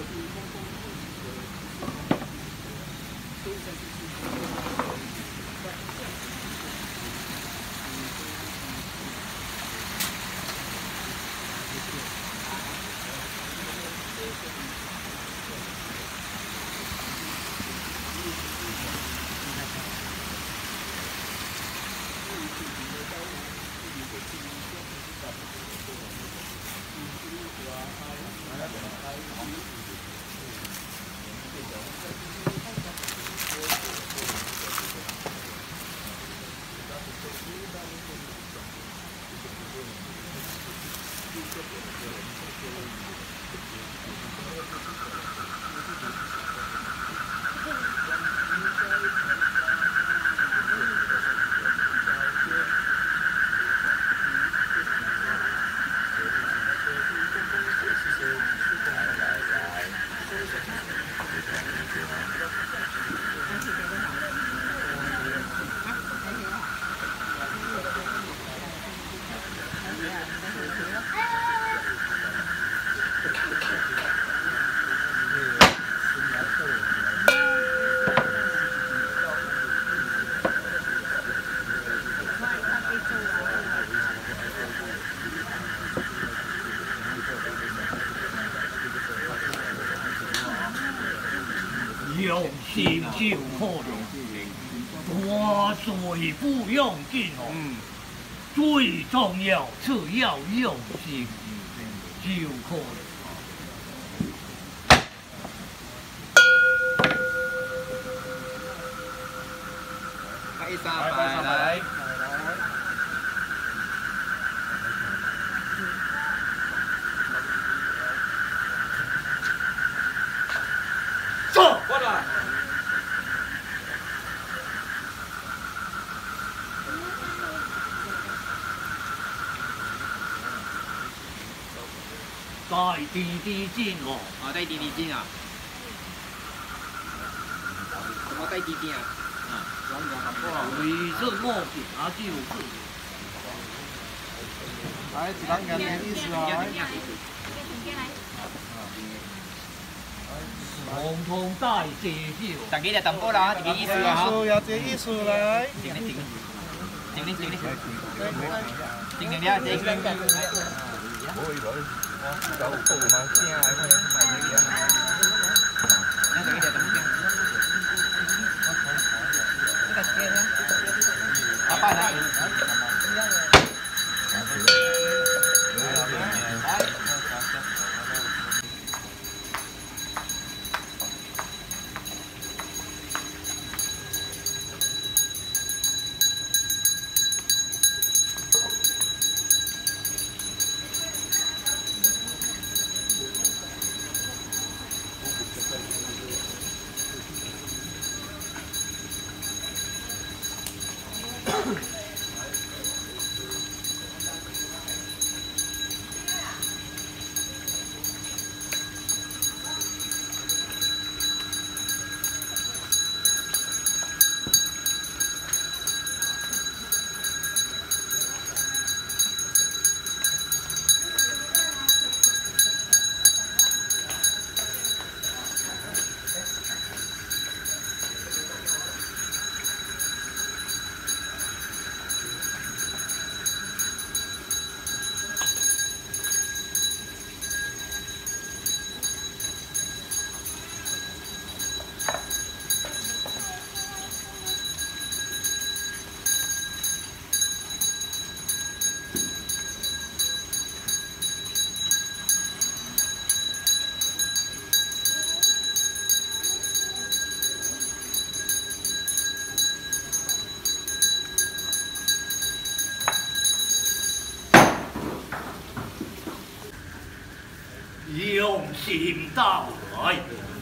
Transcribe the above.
用心就可了，大罪不用紧哦。最重要是要用心就可了。 拍三排来。 过来。带滴滴进哦。 啊，带滴滴进啊。怎么带滴滴啊？ 为什么行就是？ 来，一人讲点意思啊。 统统带这酒， 大家来淡薄啦，这个意思啊哈。 有这意思来。 停停停，停停停停，停停了，停停。我以为我搞不嘛，正啊，我买这个啊。那这个怎么样？这个这个。阿爸来。 用心到来。